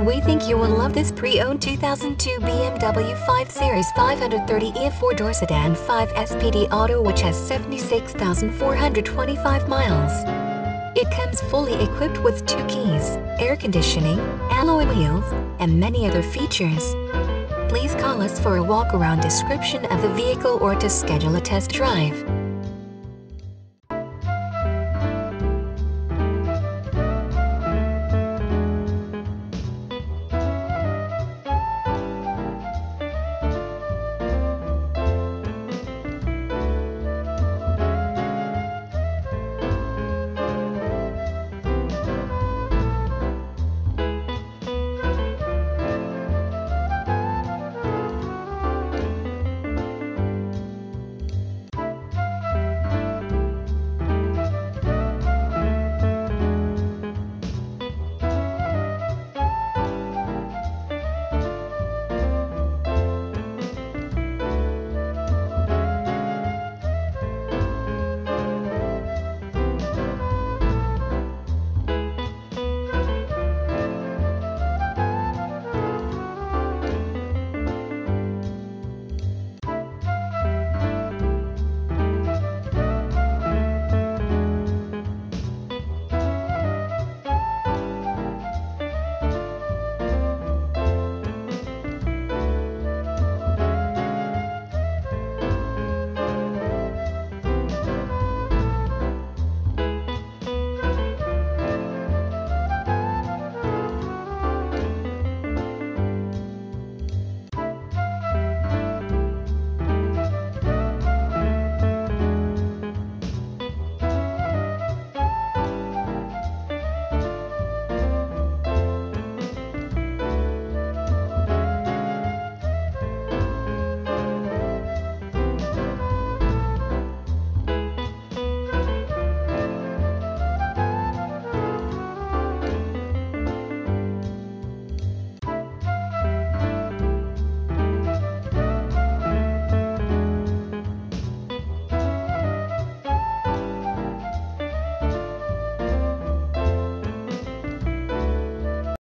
We think you will love this pre-owned 2002 BMW 5 Series 530e 4-door sedan 5 SPD Auto, which has 76,425 miles. It comes fully equipped with 2 keys, air conditioning, alloy wheels, and many other features. Please call us for a walk-around description of the vehicle or to schedule a test drive.